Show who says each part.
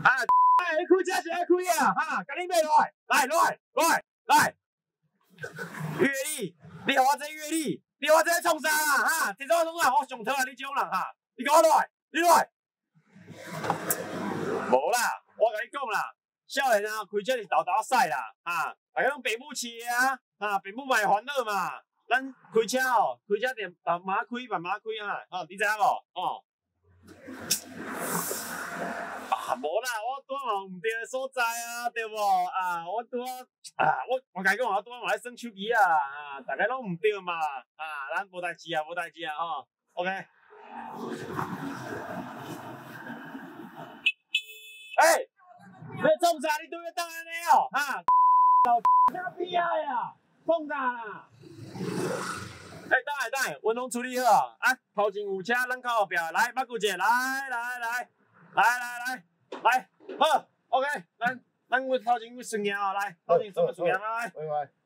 Speaker 1: 啊，哎，你开车是爱开啊，哈，赶紧买来，阅历，你互我这阅历，你互我这创啥啦，哈，这种创啥，我上讨厌你这种人哈，你跟我来，你来，无啦，我甲你讲啦，少年啊，开车是豆豆驶啦，哈，大家拢父母饲的啊，哈，父母嘛会烦恼嘛，咱开车哦，开车得慢慢开啊，哦，你知影无？哦。啊，无啦，我拄嘛唔对的所在啊，对无？啊，我拄啊，我甲你讲，我拄嘛咧耍手机啊，啊，大家拢唔对嘛，啊，咱无代志啊，吼 ，OK。欸，你创啥？你对我当安尼哦，哈，老屁啊呀，创啥啦？等下，阮拢处理好啊，头前有车，咱靠后壁来，捌骨者，来，好 ，OK，咱头前顺行哦，来，头前顺个顺行来。